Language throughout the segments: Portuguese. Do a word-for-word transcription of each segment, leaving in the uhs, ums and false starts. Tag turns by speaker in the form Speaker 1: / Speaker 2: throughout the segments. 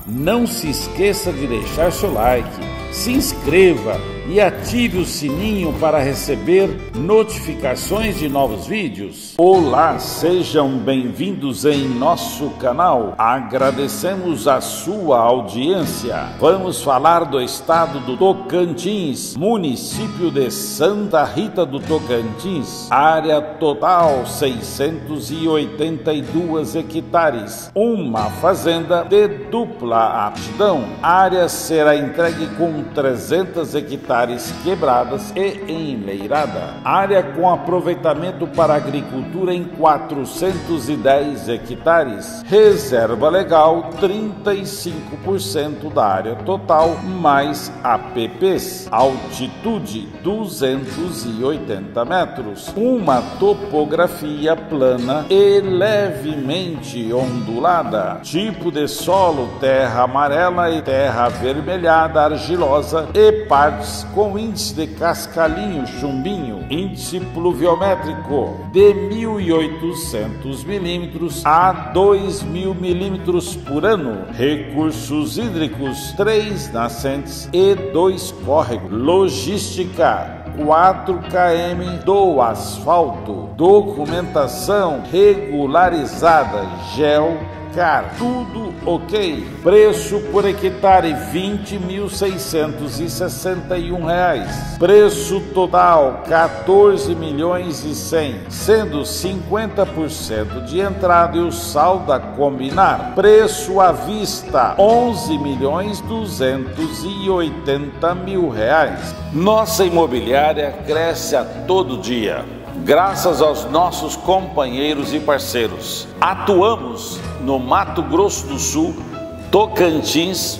Speaker 1: Não se esqueça de deixar seu like, se inscreva e ative o sininho para receber notificações de novos vídeos. Olá, sejam bem-vindos em nosso canal. Agradecemos a sua audiência. Vamos falar do estado do Tocantins, município de Santa Rita do Tocantins, área total seiscentos e oitenta e dois hectares, uma fazenda de dupla aptidão. A área será entregue com trezentos hectares quebradas e enleirada. Área com aproveitamento para agricultura em quatrocentos e dez hectares. Reserva legal trinta e cinco por cento da área total, mais A P Ps. Altitude duzentos e oitenta metros. Uma topografia plana e levemente ondulada. Tipo de solo: terra amarela e terra avermelhada argilosa e partes com índice de cascalhinho chumbinho. Índice pluviométrico de mil e oitocentos milímetros a dois mil milímetros por ano. Recursos hídricos: três nascentes e dois córregos. Logística: quatro quilômetros do asfalto. Documentação regularizada, gel, car, tudo ok. Preço por hectare vinte mil seiscentos e sessenta e um reais. Preço total quatorze milhões e cem, sendo cinquenta por cento de entrada e o saldo a combinar. Preço à vista onze milhões duzentos e oitenta mil reais. Nossa imobiliária cresce a todo dia, graças aos nossos companheiros e parceiros. Atuamos no Mato Grosso do Sul, Tocantins,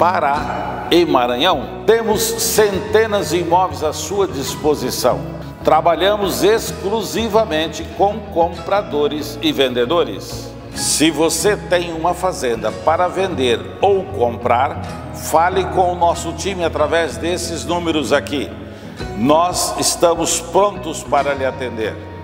Speaker 1: Pará e Maranhão. Temos centenas de imóveis à sua disposição. Trabalhamos exclusivamente com compradores e vendedores. Se você tem uma fazenda para vender ou comprar, fale com o nosso time através desses números aqui. Nós estamos prontos para lhe atender.